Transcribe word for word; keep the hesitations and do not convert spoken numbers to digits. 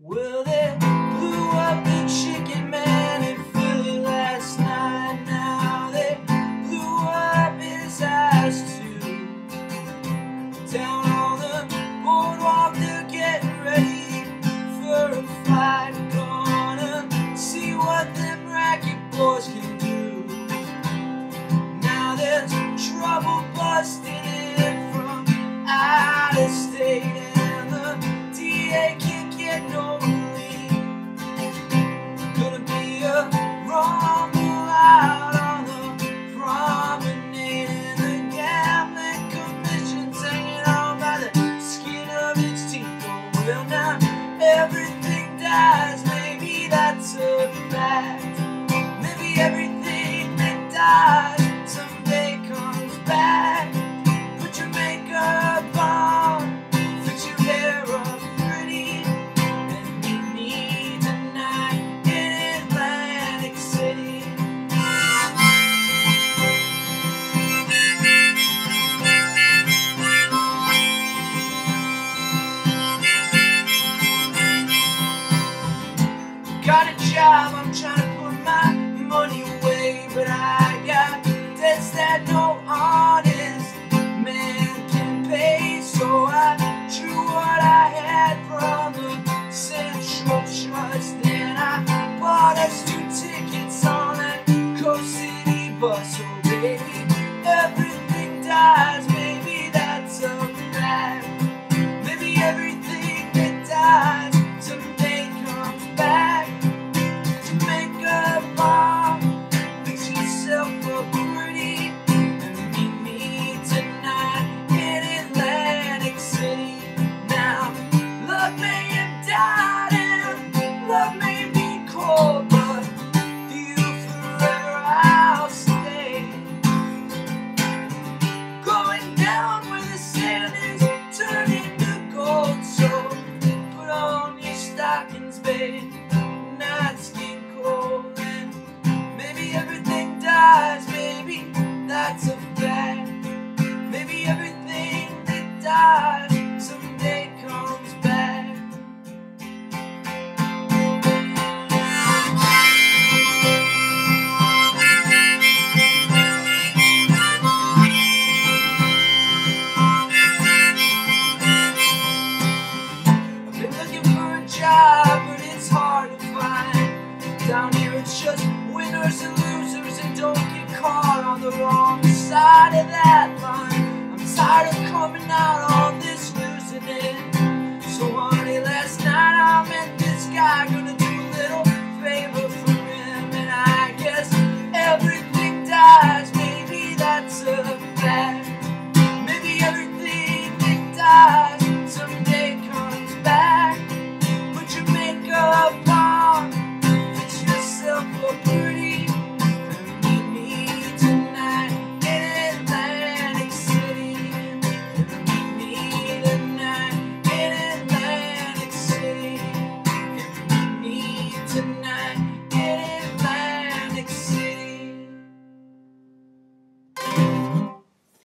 Well, they blew up the Chicken Man in Philly last night. Now they blew up his ass too. Down on the boardwalk, they're getting ready for a fight. Gonna see what them racket boys can do. Now there's trouble busting in from out of state, and the D A can't get no relief. Gonna be a rumble out on the promenade, and the gambling commission's hanging on by the skin of its teeth. Oh, well, now everything dies, maybe that's a fact. Maybe everything that dies someday comes back. Put your makeup on, fix your hair up pretty, and meet me tonight in Atlantic City. Got a job, I'm trying to put my money away, but I got debts that no honest man can pay. So I drew what I had from the Central Trust, and I bought us two tickets on that Coast City bus. Oh baby, everything dies, maybe that's a fact. Maybe everything that dies someday comes back. To make a bomb, fix yourself up pretty, and meet me tonight in Atlantic City. Now, love may have died and love may be cold, but for you forever I'll stay. Going down where the sand is turning to gold, so put on your stockings, babe. Nights get cold, and maybe everything dies, maybe that's a fact. Maybe everything that dies someday comes back. I've been looking for a job, but it's hard to find. Down here it's just winners and losers, and don't get caught on the wrong side of that line. I'm tired of coming out on this losing end.